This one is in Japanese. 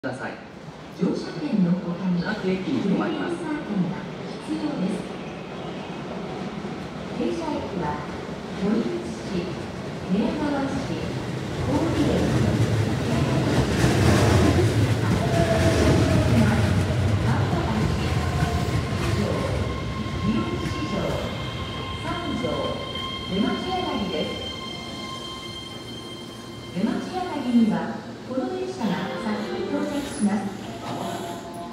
ください。 乗車券の他に各駅に停まります。 クレジットカードが必要です。停車駅は守口市、寝屋川市、郡駅、出町柳です。出町柳には